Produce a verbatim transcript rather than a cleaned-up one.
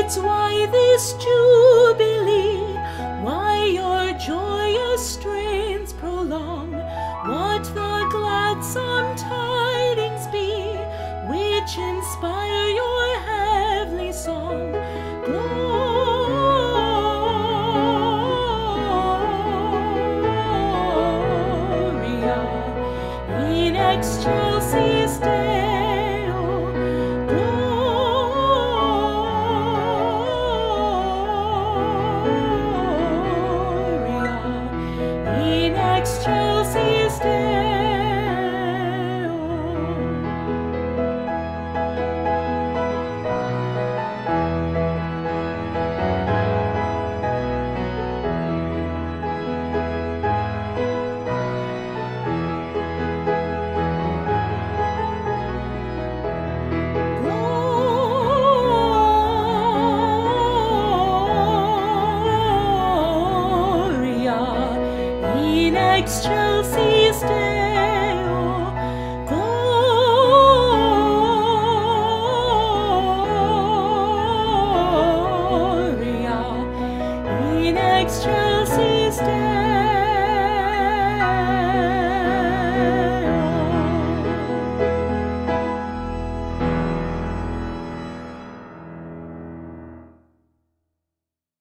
saints, why this jubilee? Why your joyous strains prolong? What the gladsome tidings be, which inspire your heavenly song? Gloria in excelsis Deo. Gloria in excelsis Deo. Gloria in excelsis